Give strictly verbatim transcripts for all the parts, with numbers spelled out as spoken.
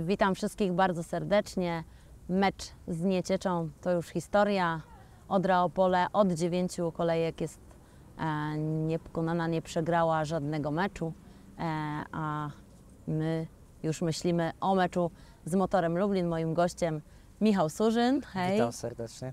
Witam wszystkich bardzo serdecznie. Mecz z Niecieczą to już historia. Odra Opole od dziewięciu kolejek jest e, niepokonana, nie przegrała żadnego meczu, e, a my już myślimy o meczu z Motorem Lublin. Moim gościem Michał Surzyn. Hej. Witam serdecznie.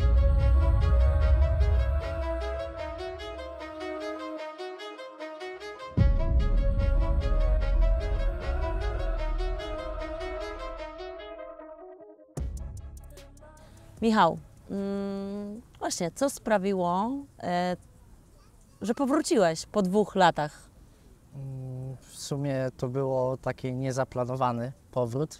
Michał, mm, właśnie, co sprawiło, e, że powróciłeś po dwóch latach? W sumie to było taki niezaplanowany powrót,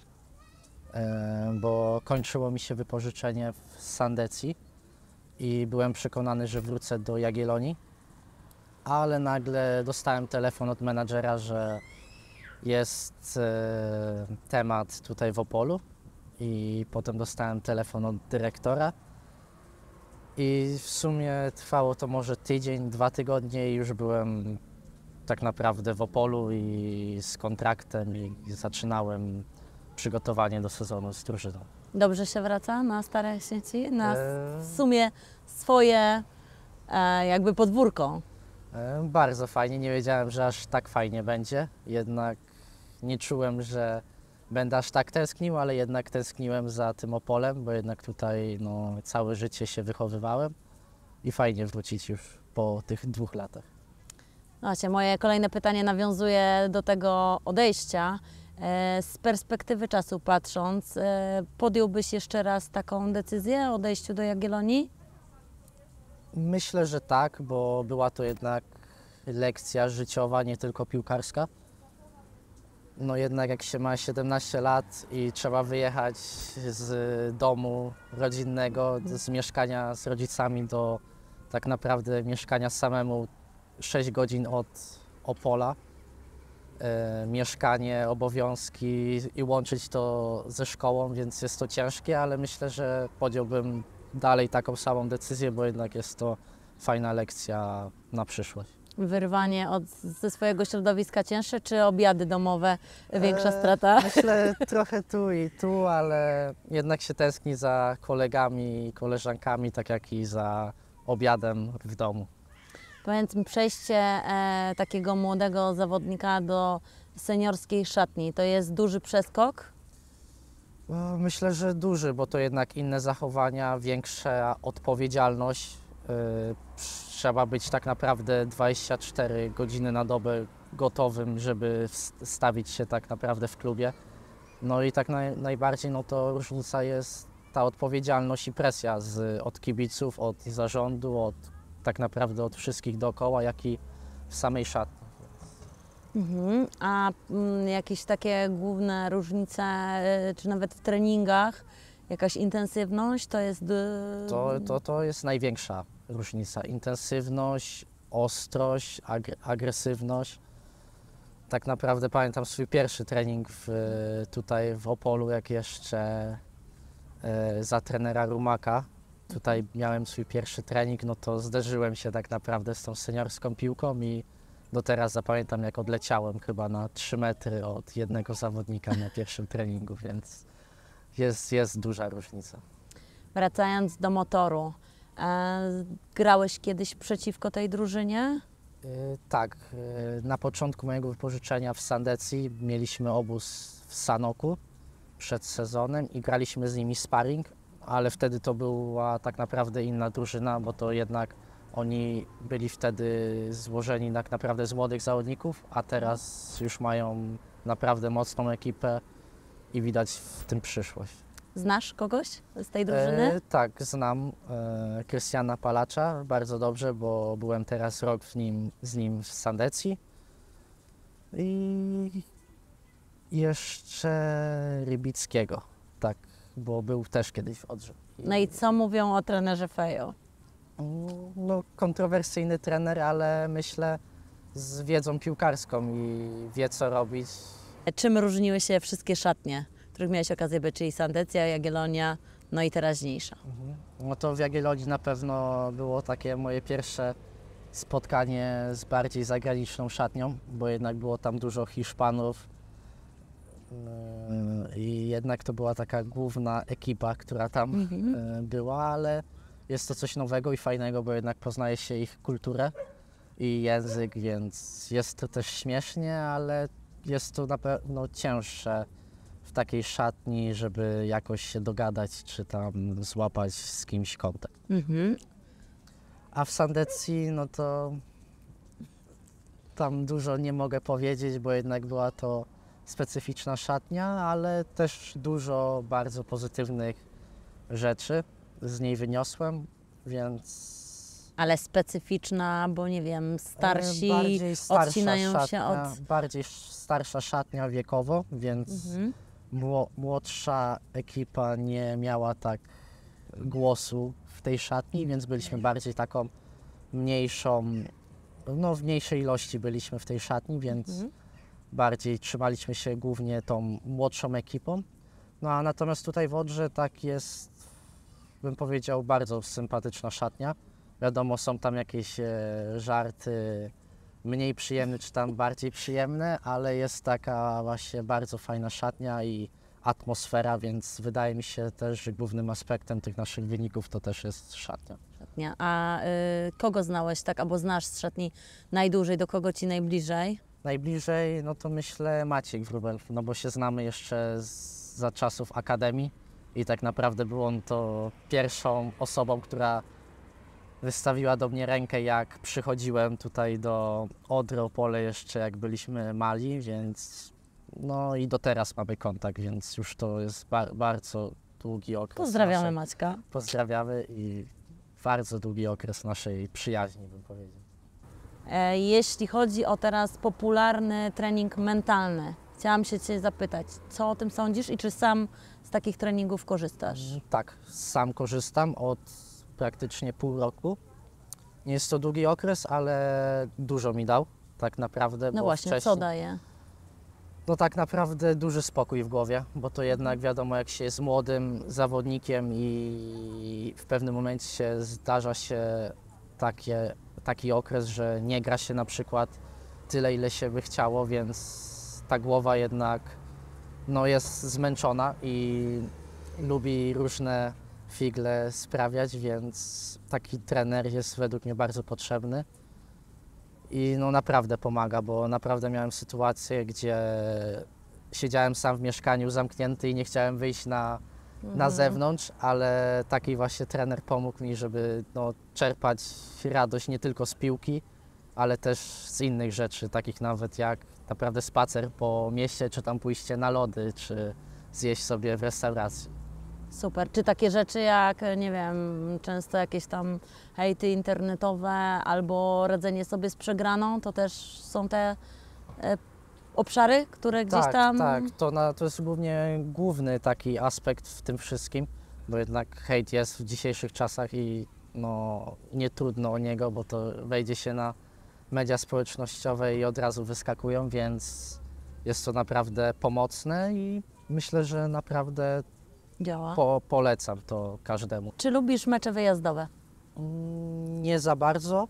e, bo kończyło mi się wypożyczenie w Sandecji i byłem przekonany, że wrócę do Jagiellonii, ale nagle dostałem telefon od menadżera, że jest e, temat tutaj w Opolu, i potem dostałem telefon od dyrektora i w sumie trwało to może tydzień, dwa tygodnie i już byłem tak naprawdę w Opolu i z kontraktem i zaczynałem przygotowanie do sezonu z drużyną. Dobrze się wraca na Stare Sieci? Na Eee. w sumie swoje e, jakby podwórko. E, Bardzo fajnie, nie wiedziałem, że aż tak fajnie będzie, jednak nie czułem, że będę aż tak tęsknił, ale jednak tęskniłem za tym Opolem, bo jednak tutaj no, całe życie się wychowywałem i fajnie wrócić już po tych dwóch latach. Właśnie, moje kolejne pytanie nawiązuje do tego odejścia. E, z perspektywy czasu patrząc, e, podjąłbyś jeszcze raz taką decyzję o odejściu do Jagiellonii? Myślę, że tak, bo była to jednak lekcja życiowa, nie tylko piłkarska. No jednak jak się ma siedemnaście lat i trzeba wyjechać z domu rodzinnego, z mieszkania z rodzicami do tak naprawdę mieszkania samemu sześć godzin od Opola, e, mieszkanie, obowiązki i łączyć to ze szkołą, więc jest to ciężkie, ale myślę, że podjąłbym dalej taką samą decyzję, bo jednak jest to fajna lekcja na przyszłość. Wyrwanie od, ze swojego środowiska cięższe, czy obiady domowe większa Eee, strata? Myślę trochę tu i tu, ale jednak się tęskni za kolegami i koleżankami, tak jak i za obiadem w domu. Powiedz mi, przejście e, takiego młodego zawodnika do seniorskiej szatni, to jest duży przeskok? No, myślę, że duży, bo to jednak inne zachowania, większa odpowiedzialność. Yy, trzeba być tak naprawdę dwadzieścia cztery godziny na dobę gotowym, żeby stawić się tak naprawdę w klubie. No i tak naj, najbardziej no to różnica jest ta odpowiedzialność i presja z, od kibiców, od zarządu, od tak naprawdę od wszystkich dookoła, jak i w samej szatni. Mhm. A mm, jakieś takie główne różnice, y, czy nawet w treningach, jakaś intensywność, to jest... y, To, to, to jest największa różnica. Intensywność, ostrość, ag agresywność. Tak naprawdę pamiętam swój pierwszy trening w, tutaj w Opolu, jak jeszcze e, za trenera Rumaka. Tutaj miałem swój pierwszy trening, no to zderzyłem się tak naprawdę z tą seniorską piłką i do teraz zapamiętam, jak odleciałem chyba na trzy metry od jednego zawodnika na pierwszym treningu, więc jest, jest duża różnica. Wracając do Motoru, e, grałeś kiedyś przeciwko tej drużynie? Yy, tak, yy, na początku mojego wypożyczenia w Sandecji mieliśmy obóz w Sanoku przed sezonem i graliśmy z nimi sparring, ale wtedy to była tak naprawdę inna drużyna, bo to jednak oni byli wtedy złożeni tak naprawdę z młodych zawodników, a teraz już mają naprawdę mocną ekipę i widać w tym przyszłość. Znasz kogoś z tej drużyny? E, tak, znam e, Krystiana Palacza bardzo dobrze, bo byłem teraz rok w nim, z nim w Sandecji. I jeszcze Rybickiego, tak, bo był też kiedyś w Odrze. No i co mówią o trenerze Fejo? No, kontrowersyjny trener, ale myślę z wiedzą piłkarską i wie, co robić. Czym różniły się wszystkie szatnie, w których miałeś okazję być, czyli Sandecja, Jagiellonia, no i teraźniejsza? No to w Jagiellonii na pewno było takie moje pierwsze spotkanie z bardziej zagraniczną szatnią, bo jednak było tam dużo Hiszpanów, Yy, I jednak to była taka główna ekipa, która tam Mhm. yy, była, ale jest to coś nowego i fajnego, bo jednak poznaje się ich kulturę i język, więc jest to też śmiesznie, ale jest to na pewno cięższe w takiej szatni, żeby jakoś się dogadać, czy tam złapać z kimś kontakt. Mhm. A w Sandecji, no to tam dużo nie mogę powiedzieć, bo jednak była to specyficzna szatnia, ale też dużo bardzo pozytywnych rzeczy z niej wyniosłem, więc Ale specyficzna, bo nie wiem, starsi e, bardziej starsza odcinają się szatnia, od... bardziej starsza szatnia wiekowo, więc Mhm. mło- młodsza ekipa nie miała tak głosu w tej szatni, więc byliśmy bardziej taką mniejszą, no w mniejszej ilości byliśmy w tej szatni, więc Mhm. bardziej trzymaliśmy się głównie tą młodszą ekipą. No a natomiast tutaj w Odrze tak jest, bym powiedział, bardzo sympatyczna szatnia. Wiadomo, są tam jakieś e, żarty mniej przyjemne, czy tam bardziej przyjemne, ale jest taka właśnie bardzo fajna szatnia i atmosfera, więc wydaje mi się też, że głównym aspektem tych naszych wyników to też jest szatnia. Szatnia. A y, kogo znałeś tak, albo znasz z szatni najdłużej, do kogo ci najbliżej? Najbliżej, no to myślę Maciek Wróbel, no bo się znamy jeszcze z, za czasów Akademii i tak naprawdę był on to pierwszą osobą, która wystawiła do mnie rękę, jak przychodziłem tutaj do Odry Opole jeszcze jak byliśmy mali, więc no i do teraz mamy kontakt, więc już to jest bar- bardzo długi okres. Pozdrawiamy naszej, Maćka. Pozdrawiamy i bardzo długi okres naszej przyjaźni, bym powiedział. E, jeśli chodzi o teraz popularny trening mentalny, chciałam się Cię zapytać, co o tym sądzisz i czy sam z takich treningów korzystasz? Tak, sam korzystam od praktycznie pół roku. Nie jest to długi okres, ale dużo mi dał tak naprawdę. No bo właśnie, wcześniej, co daje? No tak naprawdę duży spokój w głowie, bo to jednak wiadomo, jak się jest młodym zawodnikiem i w pewnym momencie zdarza się takie, taki okres, że nie gra się na przykład tyle, ile się by chciało, więc ta głowa jednak no, jest zmęczona i lubi różne figle sprawiać, więc taki trener jest według mnie bardzo potrzebny. I no naprawdę pomaga, bo naprawdę miałem sytuację, gdzie siedziałem sam w mieszkaniu zamknięty i nie chciałem wyjść na, na zewnątrz, ale taki właśnie trener pomógł mi, żeby no, czerpać radość nie tylko z piłki, ale też z innych rzeczy, takich nawet jak naprawdę spacer po mieście, czy tam pójście na lody, czy zjeść sobie w restauracji. Super. Czy takie rzeczy jak, nie wiem, często jakieś tam hejty internetowe albo radzenie sobie z przegraną, to też są te e, obszary, które gdzieś Tak, tam... tak, to, na, to jest głównie główny taki aspekt w tym wszystkim, bo jednak hejt jest w dzisiejszych czasach i no, nie trudno o niego, bo to wejdzie się na media społecznościowe i od razu wyskakują, więc jest to naprawdę pomocne i myślę, że naprawdę działa. po, polecam to każdemu. Czy lubisz mecze wyjazdowe? Mm, Nie za bardzo.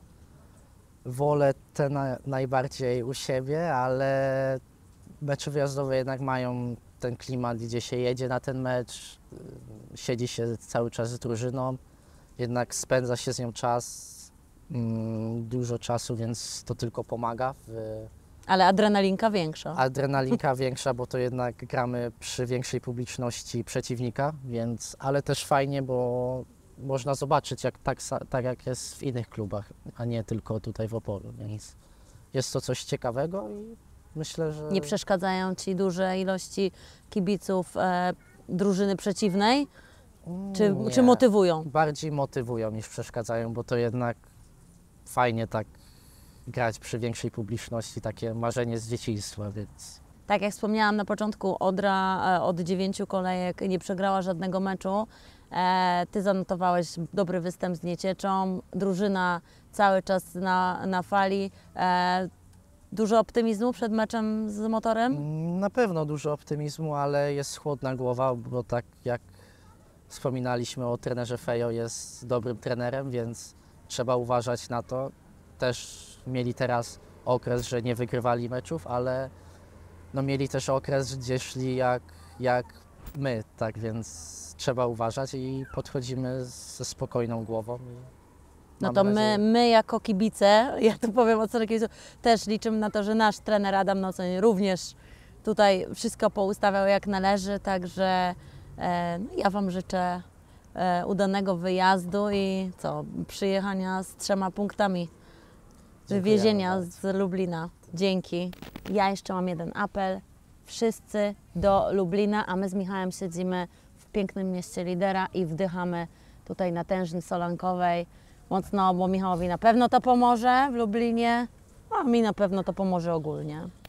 Wolę te na, najbardziej u siebie, ale mecze wyjazdowe jednak mają ten klimat, gdzie się jedzie na ten mecz, y, siedzi się cały czas z drużyną, jednak spędza się z nią czas, mm, dużo czasu, więc to tylko pomaga. W, Ale adrenalinka większa. adrenalinka większa, bo to jednak gramy przy większej publiczności przeciwnika, więc, ale też fajnie, bo można zobaczyć, jak, tak, sa- tak jak jest w innych klubach, a nie tylko tutaj w Opolu, więc jest to coś ciekawego i myślę, że... Nie przeszkadzają Ci duże ilości kibiców e, drużyny przeciwnej? Czy, Nie. czy motywują? Bardziej motywują niż przeszkadzają, bo to jednak fajnie tak grać przy większej publiczności, takie marzenie z dzieciństwa, więc... Tak jak wspomniałam na początku, Odra e, od dziewięciu kolejek nie przegrała żadnego meczu. E, Ty zanotowałeś dobry występ z Niecieczą, drużyna cały czas na, na fali. E, Dużo optymizmu przed meczem z Motorem? Na pewno dużo optymizmu, ale jest chłodna głowa, bo tak jak wspominaliśmy o trenerze Fejo, jest dobrym trenerem, więc trzeba uważać na to. Też mieli teraz okres, że nie wygrywali meczów, ale no, mieli też okres, gdzie szli jak, jak my, tak więc trzeba uważać i podchodzimy ze spokojną głową. No Mam to my, nadzieję- my jako kibice, ja tu powiem od strony kibiców, też liczymy na to, że nasz trener Adam Nocoń również tutaj wszystko poustawiał jak należy, także e, no ja Wam życzę e, udanego wyjazdu i co, przyjechania z trzema punktami, wywiezienia bardzo. z Lublina. Dzięki. Ja jeszcze mam jeden apel. Wszyscy do Lublina, a my z Michałem siedzimy w pięknym mieście lidera i wdychamy tutaj na tężni solankowej mocno, bo Michałowi na pewno to pomoże w Lublinie, a mi na pewno to pomoże ogólnie.